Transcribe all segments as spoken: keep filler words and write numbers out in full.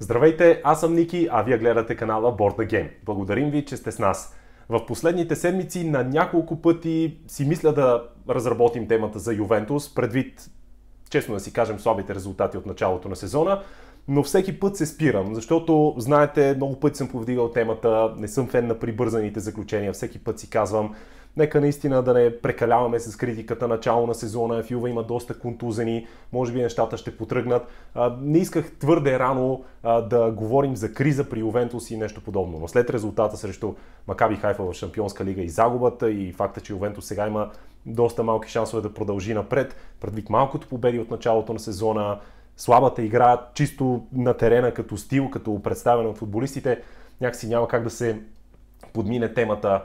Здравейте, аз съм Ники, а вие гледате канала Board the Game. Благодарим ви, че сте с нас. В последните седмици на няколко пъти си мисля да разработим темата за Ювентус, предвид, честно да си кажем, слабите резултати от началото на сезона, но всеки път се спирам, защото, знаете, много пъти съм повдигал темата, не съм фен на прибързаните заключения, всеки път си казвам, нека наистина да не прекаляваме с критиката начало на сезона, Филва има доста контузени, може би нещата ще потръгнат. Не исках твърде рано да говорим за криза при Ювентус и нещо подобно, но след резултата срещу Макаби Хайфа в Шампионска лига и загубата и факта, че Ювентус сега има доста малки шансове да продължи напред, предвид малкото победи от началото на сезона, слабата игра чисто на терена като стил, като представяне от футболистите, някакси няма как да се подмине темата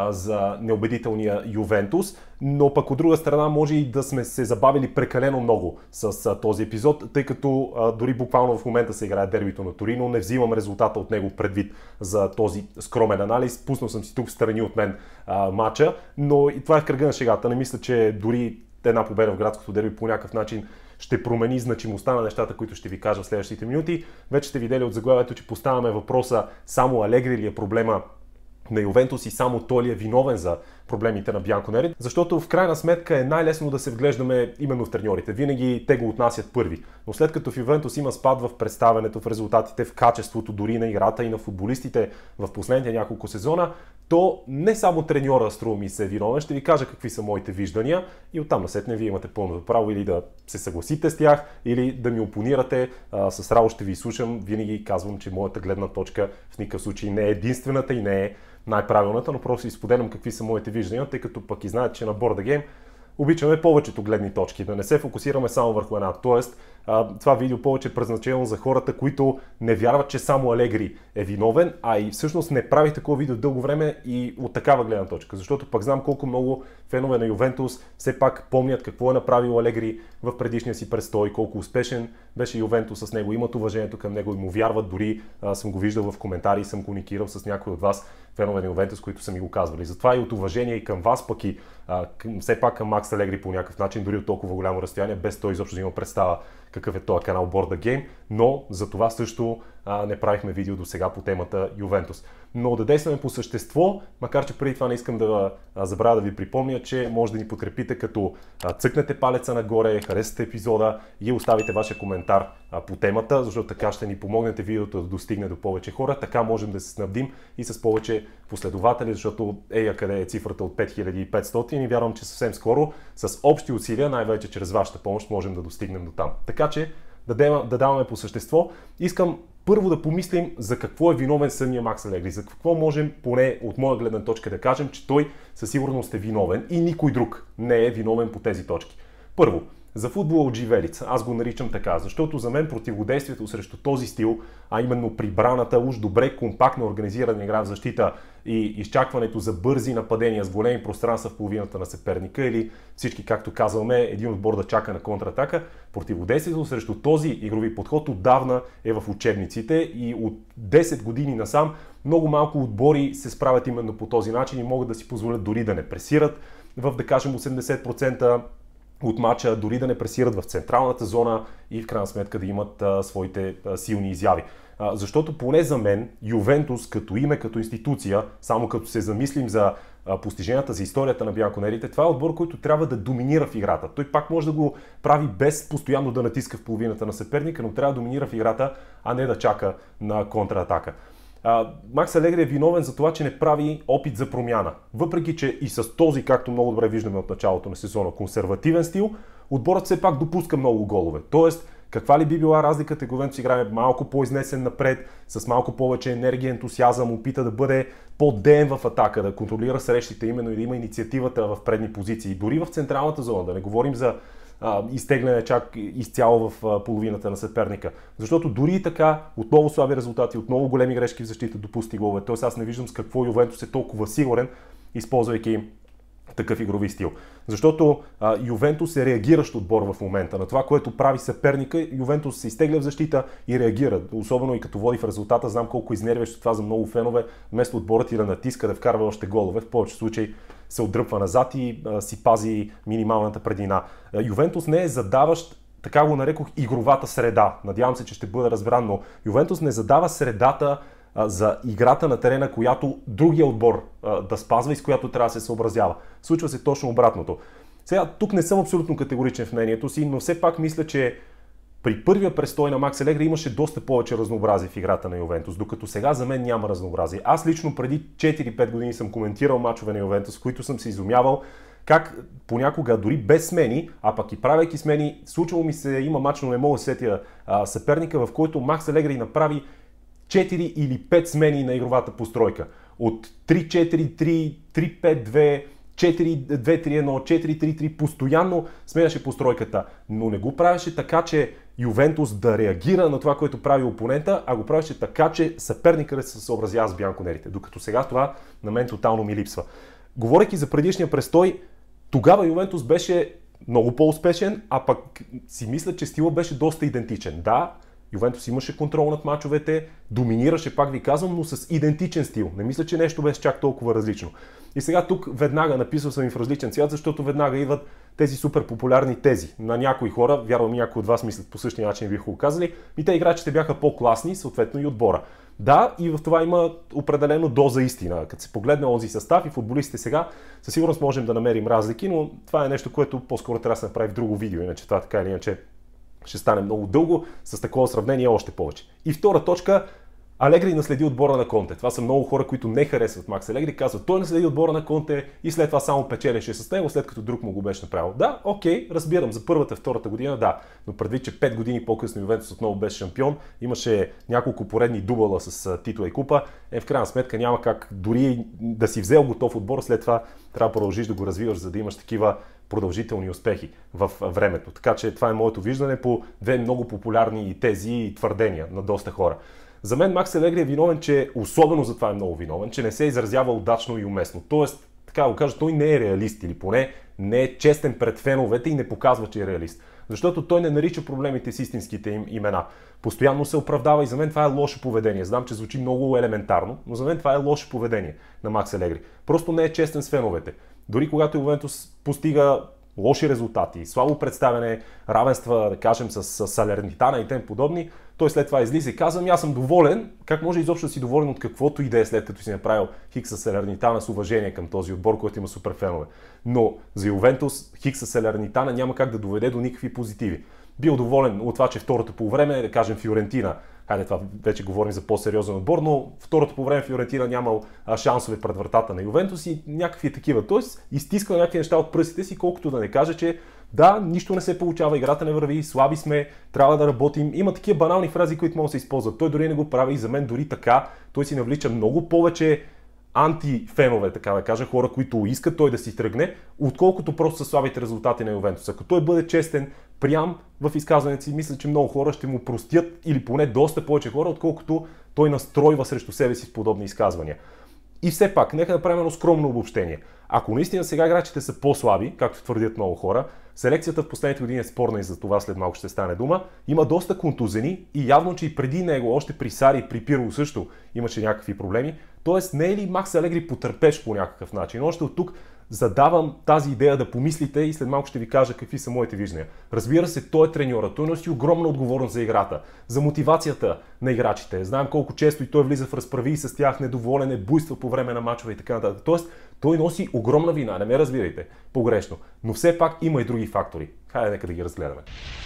за неубедителния Ювентус, но пък от друга страна може и да сме се забавили прекалено много с а, този епизод, тъй като а, дори буквално в момента се играе дербито на Торино, не взимам резултата от него предвид за този скромен анализ, пуснал съм си тук встрани от мен а, матча, но и това е в кръга на шегата, не мисля, че дори една победа в градското дерби по някакъв начин ще промени значимостта на нещата, които ще ви кажа в следващите минути. Вече сте видели от заглавието, че поставяме въпроса само Алегри ли е проблема на Ювентус и само той ли е виновен за проблемите на Бянконери, защото в крайна сметка е най-лесно да се вглеждаме именно в треньорите. Винаги те го отнасят първи. Но след като в Ювентус има спад в представянето, в резултатите, в качеството дори на играта и на футболистите в последните няколко сезона, то не само треньора, струва ми се, е виновен. Ще ви кажа какви са моите виждания и оттам насетне вие имате пълното право или да се съгласите с тях, или да ми опонирате. А, с радост ще ви слушам. Винаги казвам, че моята гледна точка в никакъв случай не е единствената и не е най-правилната, но просто изподелям какви са моите виждания, тъй като пък и знаете, че на Board the Game обичаме повечето гледни точки, да не се фокусираме само върху една. Тоест, това видео повече е предназначено за хората, които не вярват, че само Алегри е виновен, а и всъщност не прави такова видео дълго време и от такава гледна точка. Защото пък знам колко много фенове на Ювентус все пак помнят какво е направил Алегри в предишния си престой, колко успешен беше Ювентус с него, имат уважението към него и му вярват. Дори а, съм го виждал в коментари и съм комуникирал с някой от вас, фенове на Ювентус, които са ми го казвали. Затова и от уважение и към вас, пък и а, към, все пак към Макс Алегри по някакъв начин, дори от толкова голямо разстояние, без той изобщо да има представа какъв е този канал Board the Game, но за това също а, не правихме видео до сега по темата Ювентус. Но да действаме по същество, макар че преди това не искам да а, забравя да ви припомня, че може да ни подкрепите като а, цъкнете палеца нагоре, харесате епизода и оставите вашия коментар а, по темата, защото така ще ни помогнете видеото да достигне до повече хора, така можем да се снабдим и с повече последователи, защото ея къде е цифрата от пет хиляди и петстотин и вярвам, че съвсем скоро с общи усилия, най-вече чрез вашата помощ, можем да достигнем до там. Така че да, дема, да даваме по същество. Искам първо да помислим за какво е виновен самия Макс Алегри, за какво можем, поне от моя гледна точка, да кажем, че той със сигурност е виновен и никой друг не е виновен по тези точки. Първо, за футбола от живелица, аз го наричам така, защото за мен противодействието срещу този стил, а именно прибраната, уж добре компактно организирана игра в защита и изчакването за бързи нападения с големи пространства в половината на съперника или всички, както казваме, един отбор да чака на контратака, противодействието срещу този игрови подход отдавна е в учебниците и от десет години насам много малко отбори се справят именно по този начин и могат да си позволят дори да не пресират в, да кажем, осемдесет процента от матча, дори да не пресират в централната зона и в крайна сметка да имат а, своите а, силни изяви. А, защото поне за мен Ювентус като име, като институция, само като се замислим за а, постиженията, за историята на бянконерите, това е отбор, който трябва да доминира в играта. Той пак може да го прави без постоянно да натиска в половината на съперника, но трябва да доминира в играта, а не да чака на контратака. Макс Алегри е виновен за това, че не прави опит за промяна. Въпреки че и с този, както много добре виждаме от началото на сезона, консервативен стил, отборът все пак допуска много голове. Тоест, каква ли би била разликата, Ювентус играе малко по-изнесен напред, с малко повече енергия, ентусиазъм, опита да бъде по-деен в атака, да контролира срещите именно и да има инициативата в предни позиции. Дори в централната зона, да не говорим за изтегляне чак изцяло в половината на съперника. Защото дори и така, отново слаби резултати, отново големи грешки в защита, допусти голове. Тоест аз не виждам с какво Ювентус е толкова сигурен, използвайки такъв игрови стил. Защото а, Ювентус е реагиращ отбор в момента на това, което прави съперника. Ювентус се изтегля в защита и реагира. Особено и като води в резултата, знам колко изнервящо това за много фенове. Вместо отборът и да натиска, да вкарва още голове, в повече случаи се отдръпва назад и а, си пази минималната преднина. А, Ювентус не е задаващ така го нарекох, игровата среда. Надявам се, че ще бъде разбран, но Ювентус не задава средата а, за играта на терена, която другия отбор а, да спазва и с която трябва да се съобразява. Случва се точно обратното. Сега, тук не съм абсолютно категоричен в мнението си, но все пак мисля, че при първия престой на Макс Алегри имаше доста повече разнообразие в играта на Ювентус, докато сега за мен няма разнообразие. Аз лично преди четири-пет години съм коментирал мачове на Ювентус, в които съм се изумявал как понякога, дори без смени, а пък и правейки смени, случвало ми се, има мач, но не мога да сетя а, съперника, в който Макс Алегри направи четири или пет смени на игровата постройка. От три четири три, три пет две, четири две три едно, четири три три, постоянно сменяше постройката, но не го правеше така, че Ювентус да реагира на това, което прави опонента, а го правеше така, че съперника да се съобразява с бянконерите. Докато сега това на мен тотално ми липсва. Говорейки за предишния престой, тогава Ювентус беше много по-успешен, а пък си мисля, че стила беше доста идентичен. Да, Ювентус имаше контрол над мачовете, доминираше, пак ви казвам, но с идентичен стил. Не мисля, че нещо беше чак толкова различно. И сега тук веднага написал съм и в различен цвят, защото веднага идват тези супер популярни тези. На някои хора, вярвам и някои от вас мислят по същия начин, биха го казали, и те играчите бяха по-класни, съответно и отбора. Да, и в това има определено доза истина. Като се погледне онзи състав и футболистите сега, със сигурност можем да намерим разлики, но това е нещо, което по-скоро трябва да се направи в друго видео, иначе това така или иначе ще стане много дълго, с такова сравнение още повече. И втора точка, Алегри наследи отбора на Конте. Това са много хора, които не харесват Макс Алегри, казват, той наследи отбора на Конте и след това само печелеше с него, след като друг му го беше направил. Да, окей, разбирам, за първата, втората година, да, но предвид, че пет години по-късно Ювентус отново беше шампион, имаше няколко поредни дубъла с титла и купа, е в крайна сметка няма как дори да си взел готов отбор, след това трябва да продължиш да го развиваш, за да имаш такива продължителни успехи в времето. Така че това е моето виждане по две много популярни тези и твърдения на доста хора. За мен Макс Алегри е виновен, че особено за това е много виновен, че не се изразява удачно и уместно. Тоест, така го кажа, той не е реалист или поне не е честен пред феновете и не показва, че е реалист. Защото той не нарича проблемите с истинските им имена. Постоянно се оправдава и за мен това е лошо поведение. Знам, че звучи много елементарно, но за мен това е лошо поведение на Макс Алегри. Просто не е честен с феновете. Дори когато Ювентус постига лоши резултати, слабо представяне, равенства, да кажем, с Салернитана и тем подобни, той след това излиза и казва, аз съм доволен. Как може изобщо да си доволен от каквото и да е, след като си направил Хикс с Салернитана с уважение към този отбор, който има супер фенове. Но за Ювентус Хикс с Салернитана няма как да доведе до никакви позитиви. Бил доволен от това, че второто по време, да кажем Фиорентина, хайде това вече говорим за по-сериозен отбор, но второто по време Фиорентина нямал шансове пред вратата на Ювентус и някакви такива. Тоест изтискал някакви неща от пръстите си, колкото да не каже, че да, нищо не се получава, играта не върви, слаби сме, трябва да работим. Има такива банални фрази, които могат да се използват. Той дори не го прави и за мен дори така. Той си навлича много повече антифенове, така да кажа, хора, които искат той да си тръгне, отколкото просто са слабите резултати на Ювентус. Ако той бъде честен, прям в изказването си, мисля, че много хора ще му простят, или поне доста повече хора, отколкото той настройва срещу себе си с подобни изказвания. И все пак, нека да правим едно скромно обобщение. Ако наистина сега играчите са по-слаби, както твърдят много хора, селекцията в последните години е спорна и за това след малко ще стане дума, има доста контузени и явно, че и преди него, още при Сари и при Пирло също имаше някакви проблеми. Тоест не е ли Макс Алегри потърпеш по някакъв начин? Още от тук задавам тази идея да помислите и след малко ще ви кажа какви са моите виждания. Разбира се, той е треньора, той носи огромна отговорност за играта, за мотивацията на играчите. Знаем колко често и той влиза в разправи и с тях, недоволен е, буйства по време на мачове и така нататък. Тоест, той носи огромна вина, не ме разбирайте погрешно, но все пак има и други фактори. Хайде, нека да ги разгледаме.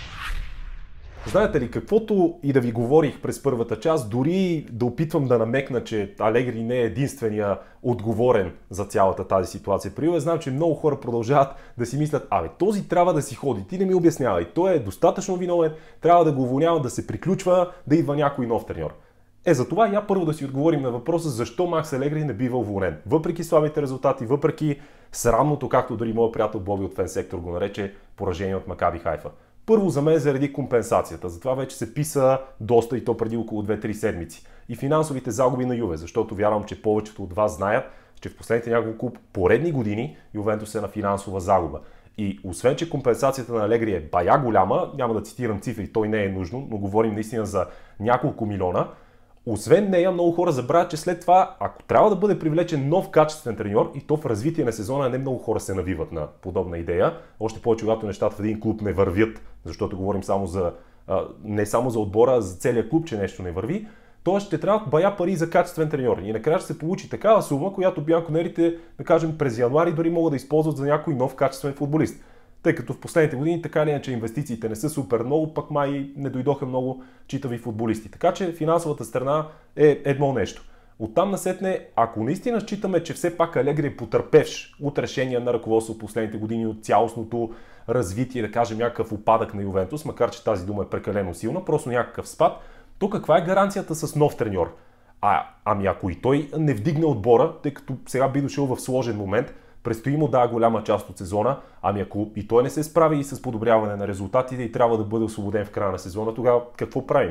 Знаете ли, каквото и да ви говорих през първата част, дори да опитвам да намекна, че Алегри не е единствения отговорен за цялата тази ситуация при Юве, знам, че много хора продължават да си мислят, абе, този трябва да си ходи, ти не ми обяснявай, той е достатъчно виновен, трябва да го уволнява, да се приключва, да идва някой нов треньор. Е, за това я първо да си отговорим на въпроса, защо Макс Алегри не бива уволнен. Въпреки слабите резултати, въпреки срамното, както дори моят приятел Боби от Фен Сектор го нарече, поражение от Макаби Хайфа. Първо за мен заради компенсацията, затова вече се писа доста и то преди около две-три седмици. И финансовите загуби на Юве, защото вярвам, че повечето от вас знаят, че в последните няколко поредни години Ювентус е на финансова загуба. И освен, че компенсацията на Алегри е бая голяма, няма да цитирам цифри, той не е нужно, но говорим наистина за няколко милиона, освен нея, много хора забравят, че след това, ако трябва да бъде привлечен нов качествен треньор, и то в развитие на сезона, не много хора се навиват на подобна идея. Още повече, когато нещата в един клуб не вървят, защото говорим само за, не само за отбора, а за целия клуб, че нещо не върви. Тоест ще трябва бая пари за качествен треньор. И накрая ще се получи такава сума, която бянконерите, да кажем, през януари дори могат да използват за някой нов качествен футболист. Тъй като в последните години така не е, че инвестициите не са супер много, пък май не дойдоха много читави футболисти. Така че финансовата страна е едно нещо. Оттам насетне, ако наистина считаме, че все пак Алегри е потърпевш от решения на ръководство в последните години, от цялостното развитие, да кажем някакъв упадък на Ювентус, макар че тази дума е прекалено силна, просто някакъв спад, то каква е гаранцията с нов треньор? А, ами ако и той не вдигне отбора, тъй като сега би дошъл в сложен момент, предстои му да голяма част от сезона, ами ако и той не се справи и с подобряване на резултатите и трябва да бъде освободен в края на сезона, тогава какво правим?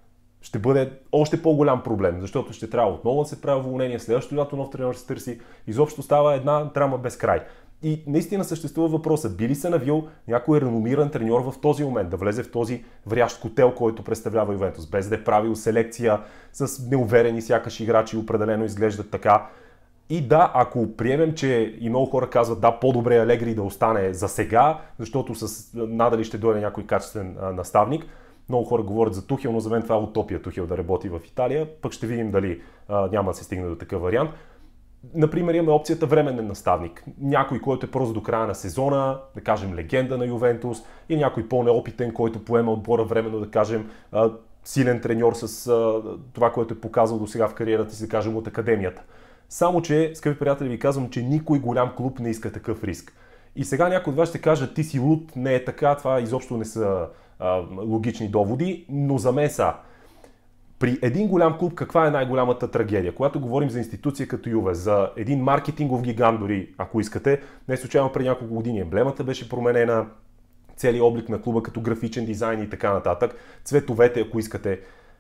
Ще бъде още по-голям проблем, защото ще трябва отново да се прави уволнение, следващото лято нов треньор се търси, изобщо става една драма без край. И наистина съществува въпроса, би ли се навил някой реномиран треньор в този момент, да влезе в този врящ котел, който представлява Ювентус, без да е правил селекция с неуверени сякаш играчи, определено изглеждат така. И да, ако приемем, че и много хора казват, да, по-добре Алегри да остане за сега, защото с надали ще дойде някой качествен а, наставник. Много хора говорят за Тухел, но за мен това е утопия Тухел да работи в Италия. Пък ще видим дали а, няма да се стигне до такъв вариант. Например, имаме опцията временен наставник. Някой, който е просто до края на сезона, да кажем легенда на Ювентус, и някой по-неопитен, който поема отбора временно, да кажем а, силен треньор с а, това, което е показал до сега в кариерата си, да кажем от академията. Само че, скъпи приятели, ви казвам, че никой голям клуб не иска такъв риск. И сега някой от вас ще каже, ти си луд, не е така, това изобщо не са а, логични доводи, но за мен са. При един голям клуб каква е най-голямата трагедия? Когато говорим за институция като Юве, за един маркетингов гигант дори, ако искате, не случайно преди няколко години емблемата беше променена, целият облик на клуба като графичен дизайн и така нататък, цветовете, ако искате.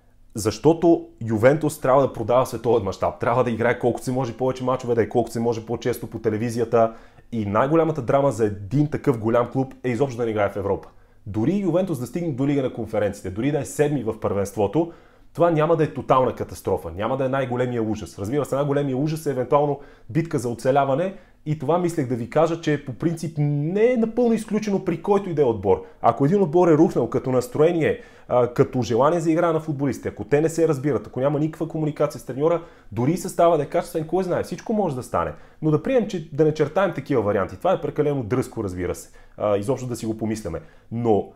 Защото Ювентус трябва да продава световен мащаб, трябва да играе колкото се може повече мачове, да е колкото се може по-често по телевизията, и най-голямата драма за един такъв голям клуб е изобщо да не играе в Европа. Дори Ювентус да стигне до Лига на конференциите, дори да е седми в първенството, това няма да е тотална катастрофа, няма да е най-големия ужас. Разбира се, най-големия ужас е евентуално битка за оцеляване, и това мислех да ви кажа, че по принцип не е напълно изключено при който и да е отбор. Ако един отбор е рухнал като настроение, като желание за игра на футболистите, ако те не се разбират, ако няма никаква комуникация с треньора, дори и състава да е качествен, кой знае, всичко може да стане. Но да приемем, че да не чертаем такива варианти. Това е прекалено дръзко, разбира се. Изобщо да си го помисляме. Но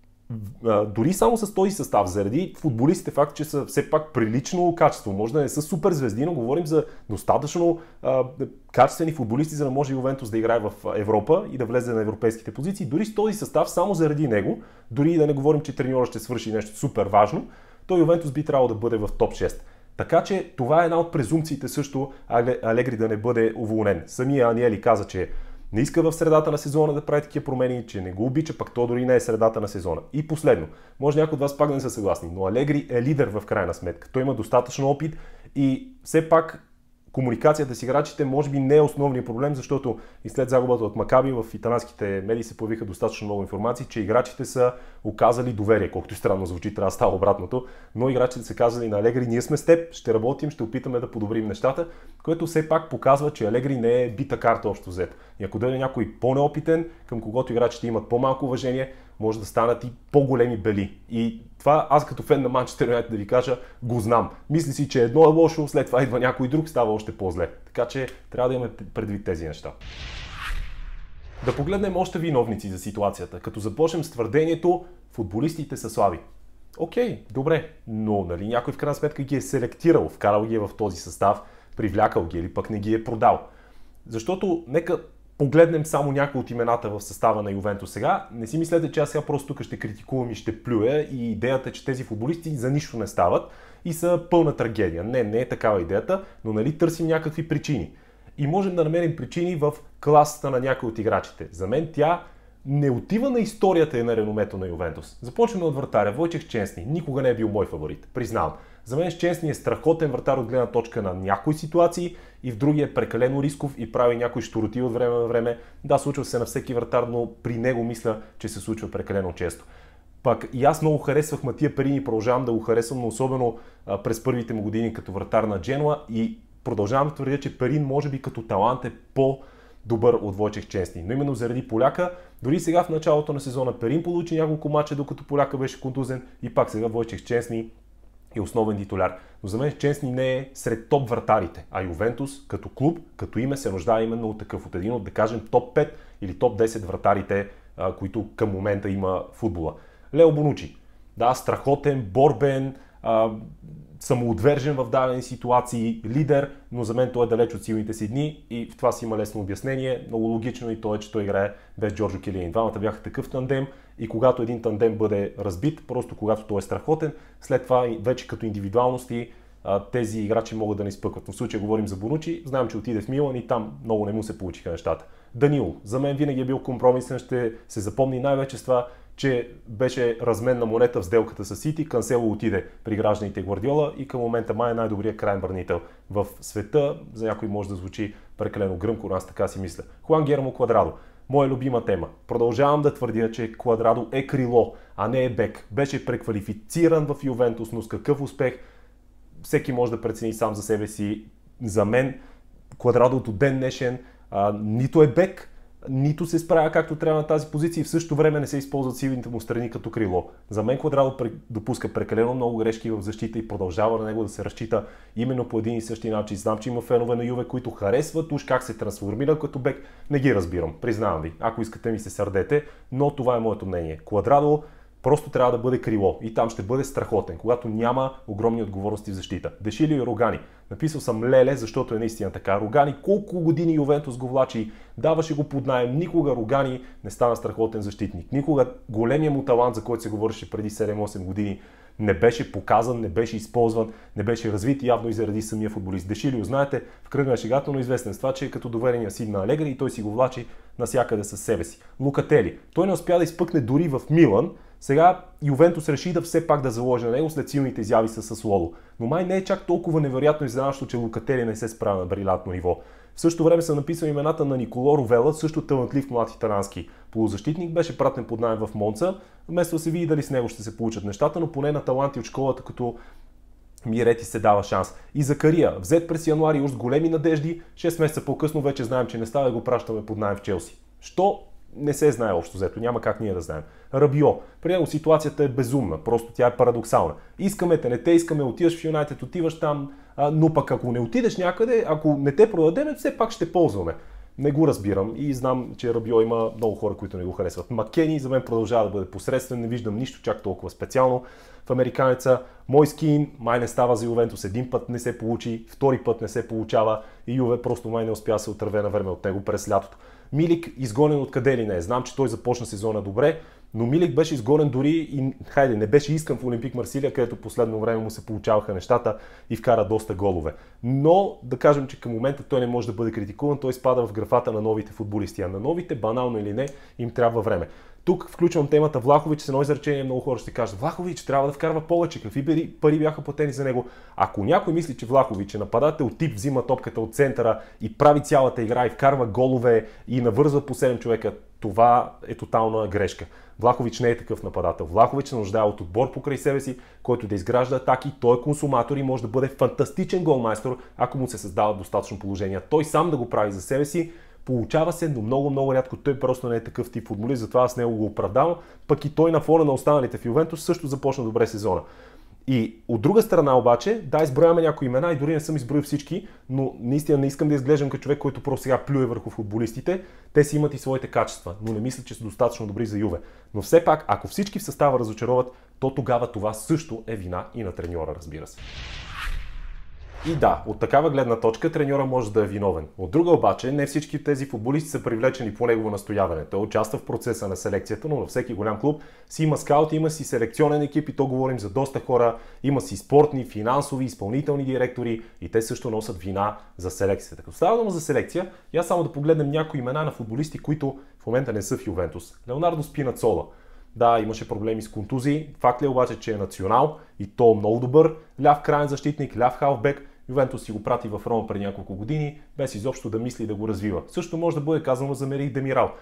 дори само с този състав, заради футболистите, факт, че са все пак прилично качество, може да не са супер звезди, но говорим за достатъчно а, качествени футболисти, за да може Ювентус да играе в Европа и да влезе на европейските позиции. Дори с този състав, само заради него, дори и да не говорим, че треньорът ще свърши нещо супер важно, то Ювентус би трябвало да бъде в топ шест. Така че това е една от презумпциите също Алегри да не бъде уволнен. Самия Аниели каза, че не иска в средата на сезона да прави такива промени, че не го обича, пък то дори не е средата на сезона. И последно, може някои от вас пак да не са съгласни, но Алегри е лидер в крайна сметка. Той има достатъчно опит и все пак комуникацията с играчите може би не е основният проблем, защото и след загубата от Макаби в италианските медии се появиха достатъчно много информации, че играчите са оказали доверие, колкото и странно звучи, трябва да става обратното, но играчите са казали на Алегри, ние сме с теб, ще работим, ще опитаме да подобрим нещата, което все пак показва, че Алегри не е бита карта общо взето. И ако дойде някой по-неопитен, към когото играчите имат по-малко уважение, може да станат и по-големи бели. И това аз като фен на Манчестър Юнайтед да ви кажа, го знам. Мисли си, че едно е лошо, след това идва някой друг, става още по-зле. Така че трябва да имаме предвид тези неща. Да погледнем още виновници за ситуацията, като започнем с твърдението, футболистите са слаби. Окей, добре, но нали някой в крайна сметка ги е селектирал, вкарал ги е в този състав, привлякал ги или пък не ги е продал. Защото нека погледнем само някои от имената в състава на Ювентус сега. Не си мислете, че аз сега просто тук ще критикувам и ще плюя и идеята е, че тези футболисти за нищо не стават и са пълна трагедия. Не, не е такава идеята, но нали търсим някакви причини. И можем да намерим причини в класата на някои от играчите. За мен тя не отива на историята и на реномето на Ювентус. Започваме от вратаря. Войчех Щенсни. Никога не е бил мой фаворит. Признавам. За мен Щенсни е страхотен вратар от гледна точка на някои ситуации и в други е прекалено рисков и прави някои щуроти от време на време. Да, случва се на всеки вратар, но при него мисля, че се случва прекалено често. Пак и аз много харесвах Матия Перин и продължавам да го харесвам, но особено а, през първите му години като вратар на Дженуа и продължавам да твърдя, че Перин може би като талант е по-добър от Войчех Честни. Но именно заради поляка, дори сега в началото на сезона Перин получи няколко мача, докато поляка беше контузен и пак сега Войчех Честни е основен титуляр. Но за мен Честни не е сред топ вратарите, а Ювентус като клуб, като име се нуждае именно от такъв, от един от, да кажем, топ пет или топ десет вратарите, а, които към момента има футбола. Лео Бонучи. Да, страхотен, борбен, а, самоотвержен в дадени ситуации, лидер, но за мен той е далеч от силните си дни и в това си има лесно обяснение. Много логично и то е, че той играе без Джорджо Келиен. Двамата бяха такъв тандем и когато един тандем бъде разбит, просто когато той е страхотен, след това вече като индивидуалности тези играчи могат да не изпъкват. В случая говорим за Бонучи, знаем, че отиде в Милан и там много не му се получиха нещата. Данило, за мен винаги е бил компромисен, ще се запомни най-вече с това, че беше разменна монета в сделката с Сити, Кансело отиде при гражданите Гвардиола и към момента май е най-добрият крайен бранител в света. За някой може да звучи прекалено гръмко, аз така си мисля. Хуан Гермо Квадрадо. Моя любима тема. Продължавам да твърдя, че Квадрадо е крило, а не е бек. Беше преквалифициран в Ювентус, но с какъв успех всеки може да прецени сам за себе си. За мен Квадрадо до ден днешен а, нито е бек, нито се справя както трябва на тази позиция и в същото време не се използват силните му страни като крило. За мен Квадрадо допуска прекалено много грешки в защита и продължава на него да се разчита именно по един и същи начин. Знам, че има фенове на Юве, които харесват уж как се трансформира като бек. Не ги разбирам, признавам ви. Ако искате ми се сърдете, но това е моето мнение. Квадрадо просто трябва да бъде крило и там ще бъде страхотен, когато няма огромни отговорности в защита. Дешили и Рогани. Написал съм Леле, защото е наистина така. Рогани колко години Ювентус го влачи, даваше го под наем. Никога Рогани не стана страхотен защитник. Никога големия му талант, за който се говореше преди седем-осем години, не беше показан, не беше използван, не беше развит явно и заради самия футболист. Дешилио, знаете, в кръга на шегата, но известен с това, че е като доверения син на Алегри и той си го влачи насякъде със себе си. Лукатели. Той не успя да изпъкне дори в Милан. Сега Ювентус реши да все пак да заложи на него след силните изяви с Сасуоло. Но май не е чак толкова невероятно изненадващо, че Лукатели не се справя на брилянтно ниво. В същото време са написани имената на Николо Ровела, също талантлив млад италиански полузащитник, беше пратен под наем в Монца, вместо да се види дали с него ще се получат нещата, но поне на таланти от школата като Мирети се дава шанс. И Закария, взет през януари уж с големи надежди, шест месеца по-късно вече знаем, че не става да го пращаме под наем в Челси. Що? Не се знае общо взето, няма как ние да знаем. Рабио, при него ситуацията е безумна, просто тя е парадоксална. Искаме те, не те искаме, отиваш в Юнайтед, отиваш там, а, но пък ако не отидеш някъде, ако не те продадем, все пак ще ползваме. Не го разбирам и знам, че Рабио има много хора, които не го харесват. Макени за мен продължава да бъде посредствен, не виждам нищо чак толкова специално в американеца. Мойскин май не става за Ювентус, един път не се получи, втори път не се получава и Юве просто май не успя да се отърве на време от него през лятото. Милик изгонен откъде ли не е. Знам, че той започна сезона добре, но Милик беше изгонен дори и, хайде, не беше искан в Олимпик Марсилия, където последно време му се получаваха нещата и вкара доста голове. Но да кажем, че към момента той не може да бъде критикуван, той спада в графата на новите футболисти, а на новите, банално или не, им трябва време. Тук включвам темата Влахович, с едно изречение много хора ще кажат: Влахович трябва да вкарва повече, какви пари бяха платени за него. Ако някой мисли, че Влахович е нападател тип, взима топката от центъра и прави цялата игра и вкарва голове и навързва по седем човека, това е тотална грешка. Влахович не е такъв нападател. Влахович се нуждае от отбор покрай себе си, който да изгражда атаки. Той е консуматор и може да бъде фантастичен голмайстор, ако му се създават достатъчно положения. Той сам да го прави за себе си. Получава се, но много, много рядко той просто не е такъв тип футболист, затова аз него го оправдавам. Пък и той на фона на останалите в Ювентус също започна добре сезона. И от друга страна обаче, да, изброяваме някои имена и дори не съм изброил всички, но наистина не искам да изглеждам като човек, който просто сега плюе върху футболистите. Те си имат и своите качества, но не мисля, че са достатъчно добри за Юве. Но все пак, ако всички в състава разочароват, то тогава това също е вина и на треньора, разбира се. И да, от такава гледна точка треньора може да е виновен. От друга обаче, не всички тези футболисти са привлечени по негово настояване. Той участва в процеса на селекцията, но във всеки голям клуб си има скаут, има си селекционен екип и то говорим за доста хора. Има си спортни, финансови, изпълнителни директори и те също носят вина за селекцията. Като става дума за селекция, я само да погледнем някои имена на футболисти, които в момента не са в Ювентус. Леонардо Спинацола. Да, имаше проблеми с контузии. Факт е обаче, че е национал и то много добър. Ляв крайен защитник, ляв халфбек. Ювентус си го прати в Рома преди няколко години, без изобщо да мисли да го развива. Също може да бъде казано за Мерих Демирал.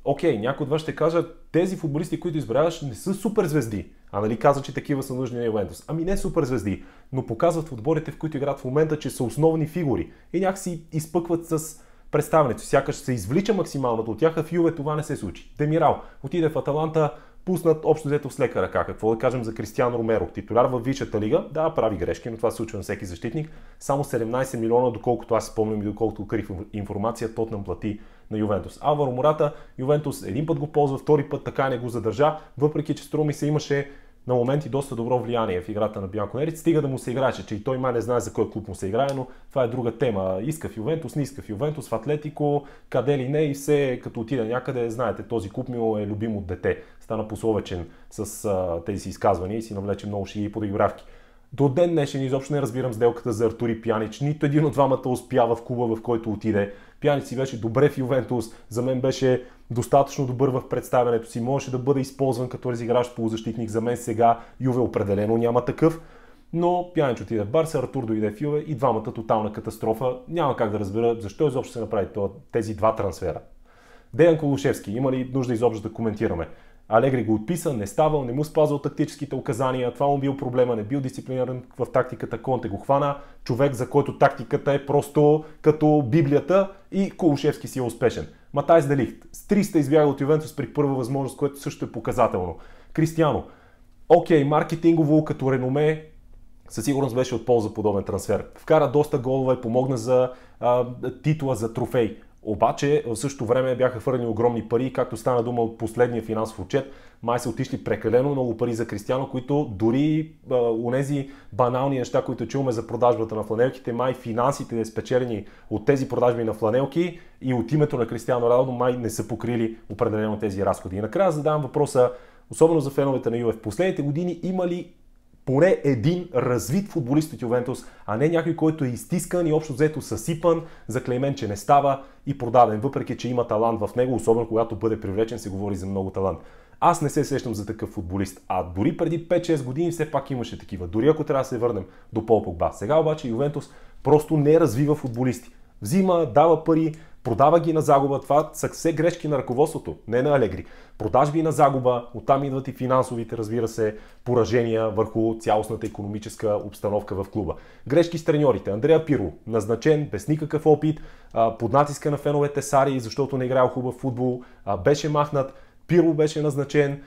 окей, някой от вас ще кажа, тези футболисти, които избравяш, не са супер звезди. А нали каза, че такива са нужни на Ювентус? Ами не супер звезди, но показват в отборите, в които играят в момента, че са основни фигури. И някакси изпъкват с представянето. Сякаш се извлича максималното от тях, а в Юве това не се случи. Демирал отиде в Аталанта, пуснат общо взето с лека ръка. Какво да кажем за Кристиано Ромеро? Титуляр във Висшата лига, да, прави грешки, но това се случва на всеки защитник. Само седемнайсет милиона, доколкото аз спомням и доколкото открих информация, Тотнъм плати на Ювентус. Алваро Мората, Ювентус един път го ползва, втори път така не го задържа, въпреки че струва ми се имаше на моменти доста добро влияние в играта на Бянконери. Стига да му се играеше, че и той май не знае за кой клуб му се играе, но това е друга тема. Иска в Ювентус, не иска в Ювентус, в Атлетико, къде ли не, и все като отида някъде, знаете, този клуб ми е любим от дете. Стана пословечен с а, тези си изказвания и си навлече много шиги подигравки. До ден днешен изобщо не разбирам сделката за Артури Пянич. Нито един от двамата успява в клуба, в който отиде. Пянич си беше добре в Ювентус, за мен беше достатъчно добър в представянето си, можеше да бъде използван като разигращ полузащитник. За мен сега Юве определено няма такъв, но Пянич отиде в Барса, Артур дойде в Юве и двамата тотална катастрофа. Няма как да разбера защо изобщо се направи тези два трансфера. Деян Колушевски, има ли нужда изобщо да коментираме? Алегри го отписа, не ставал, не му спазвал тактическите указания, това му бил проблема, не бил дисциплиниран в тактиката, Конте го хвана, човек, за който тактиката е просто като Библията, и Колушевски си е успешен. Матайс де Лихт с триста избяга от Ювентус при първа възможност, което също е показателно. Кристиано, окей, маркетингово като реноме, със сигурност беше от полза подобен трансфер. Вкара доста голове, помогна за а, титла, за трофей. Обаче в същото време бяха хвърлени огромни пари, както стана дума от последния финансов отчет. Май се отишли прекалено много пари за Кристиано, които дори а, унези банални неща, които чуваме за продажбата на фланелките, май финансите спечелени от тези продажби на фланелки и от името на Кристиано Роналдо май не са покрили определено тези разходи. И накрая задавам въпроса, особено за феновете на Юве, в последните години има ли поне един развит футболист от Ювентус, а не някой, който е изтискан и общо взето съсипан, заклеймен, че не става и продаден, въпреки че има талант в него, особено когато бъде привлечен, се говори за много талант. Аз не се сещам за такъв футболист, а дори преди пет-шест години все пак имаше такива, дори ако трябва да се върнем до Пол Погба. Сега обаче Ювентус просто не развива футболисти. Взима, дава пари, продава ги на загуба. Това са все грешки на ръководството, не на Алегри. Продажби на загуба, оттам идват и финансовите, разбира се, поражения върху цялостната икономическа обстановка в клуба. Грешки с треньорите. Андреа Пирло, назначен, без никакъв опит, под натиска на феновете Сари, защото не играл хубав футбол, беше махнат. Пирло беше назначен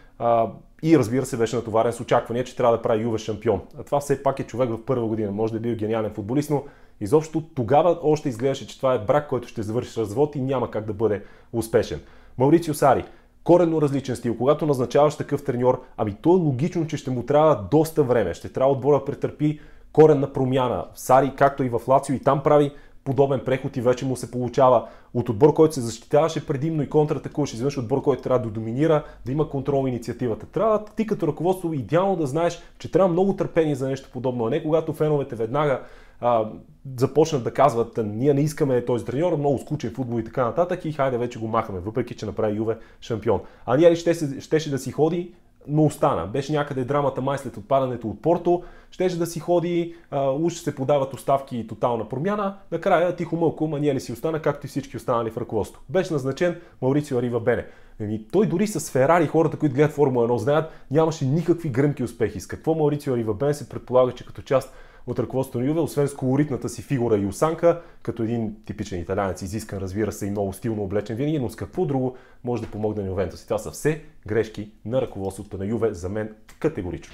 и, разбира се, беше натоварен с очаквания, че трябва да прави Юве шампион. А това все пак е човек в първа година. Може да е бил гениален футболист, но изобщо тогава още изглеждаше, че това е брак, който ще завърши с развод и няма как да бъде успешен. Маурицио Сари, коренно различен стил. Когато назначаваш такъв треньор, ами то е логично, че ще му трябва доста време. Ще трябва отбора да претърпи коренна промяна. Сари, както и в Лацио, и там прави подобен преход и вече му се получава от отбор, който се защитаваше предимно и контратакуваше, изведнъж отбор, който трябва да доминира, да има контрол на инициативата. Трябва ти като ръководство идеално да знаеш, че трябва много търпение за нещо подобно, а не когато феновете веднага а, започнат да казват, ние не искаме този треньор, много скучен футбол и така нататък и хайде вече го махаме, въпреки че направи Юве шампион. А ние ли ще щеше да си ходи, но остана. Беше някъде драмата май след отпадането от Порто, щеше да си ходи, а, уж се подават оставки и тотална промяна, накрая тихо мълко, ма ние ли си остана, както и всички останали в ръководство. Беше назначен Маурицио Аривабене. Еми, той дори с Ферари, хората, които гледат Формула едно, знаят, нямаше никакви гръмки успехи. С какво Маурицио Аривабене се предполага, че като част от ръководството на Юве, освен с колоритната си фигура и осанка, като един типичен италианец, изискан, разбира се, и много стилно облечен винаги, но с какво друго може да помогне на Ювентус. И това са все грешки на ръководството на Юве, за мен категорично.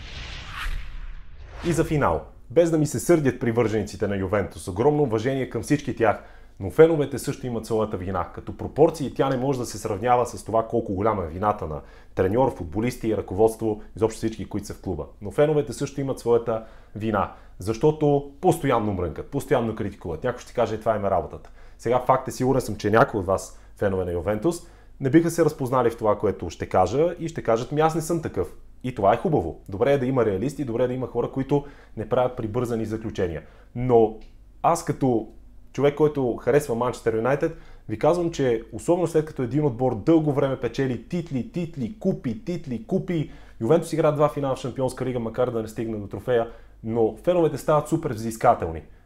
И за финал, без да ми се сърдят привържениците на Ювентус, огромно уважение към всички тях, но феновете също имат своята вина. Като пропорции тя не може да се сравнява с това колко голяма е вината на треньор, футболисти и ръководство, изобщо всички, които са в клуба. Но феновете също имат своята вина, защото постоянно мрънкат, постоянно критикуват. Някой ще каже, това им е работата. Сега факт е, сигурен съм, че някои от вас, фенове на Ювентус, не биха се разпознали в това, което ще кажа и ще кажат, ми аз не съм такъв. И това е хубаво. Добре е да има реалисти, добре е да има хора, които не правят прибързани заключения. Но аз като човек, който харесва Манчестър Юнайтед, ви казвам, че особено след като един отбор дълго време печели титли, титли, купи, титли, купи, Ювентус игра два финала в Шампионска лига, макар да не стигне до трофея, но феновете стават супер взискателни.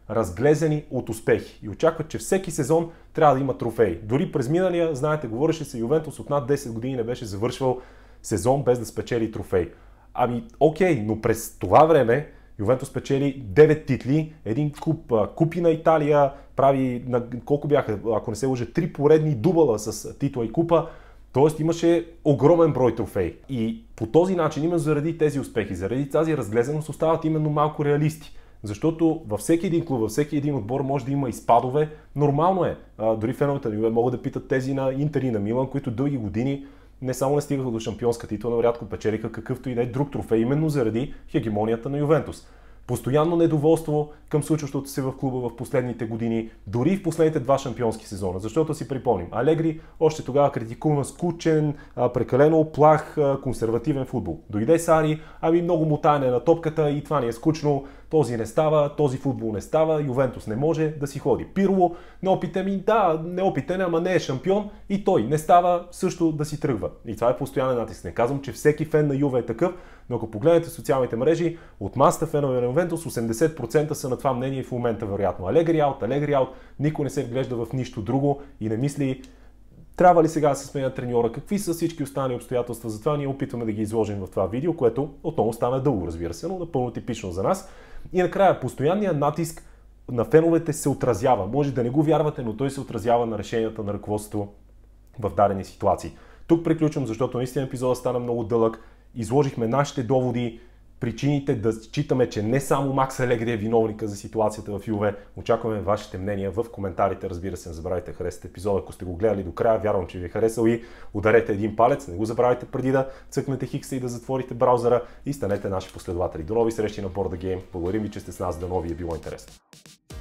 разглезени от успехи и очакват, че всеки сезон трябва да има трофей. Дори през миналия, знаете, говореше се, Ювентус от над десет години не беше завършвал сезон без да спечели трофей. Ами, окей, но през това време Ювентус печели девет титли, един куп, купи на Италия, прави, на, колко бяха, ако не се лъжа, три поредни дубъла с титла и купа, т.е. имаше огромен брой трофеи. И по този начин, именно заради тези успехи, заради тази разглезеност, остават именно малко реалисти. Защото във всеки един клуб, във всеки един отбор може да има и спадове. Нормално е. А, дори феновете на Юве могат да питат тези на Интер и на Милан, които дълги години не само не стигаха до шампионска титла, но рядко печелиха какъвто и да е друг трофей, именно заради хегемонията на Ювентус. Постоянно недоволство към случващото се в клуба в последните години, дори в последните два шампионски сезона. Защото си припомним, Алегри още тогава критикува скучен, прекалено плах, консервативен футбол. Дойде Сари, ами много мотаене на топката и това ни е скучно, този не става, този футбол не става, Ювентус не може да си ходи. Пирло, неопитен ми, да, неопитен, ама не е шампион и той не става също да си тръгва. И това е постоянен натиск. Не казвам, че всеки фен на Юве е такъв, но ако погледнете социалните мрежи, от масата фенове на Ювентус, осемдесет процента са на това мнение в момента вероятно. Алегри аут, Алегри аут, никой не се вглежда в нищо друго и не мисли трябва ли сега да се сменя треньора, какви са всички останали обстоятелства. Затова ние опитваме да ги изложим в това видео, което отново стана дълго, разбира се, но напълно типично за нас. И накрая, постоянният натиск на феновете се отразява. Може да не го вярвате, но той се отразява на решенията на ръководството в дадени ситуации. Тук приключвам, защото наистина епизодът стана много дълъг. Изложихме нашите доводи, причините да считаме, че не само Макс Алегри е виновника за ситуацията в Юве. Очакваме вашите мнения в коментарите. Разбира се, не забравяйте да харесате епизода, ако сте го гледали до края. Вярвам, че ви е харесал и ударете един палец. Не го забравяйте преди да цъкнете хикса и да затворите браузъра и станете наши последователи. До нови срещи на Board Game. Благодарим ви, че сте с нас. Дано ви е било интересно.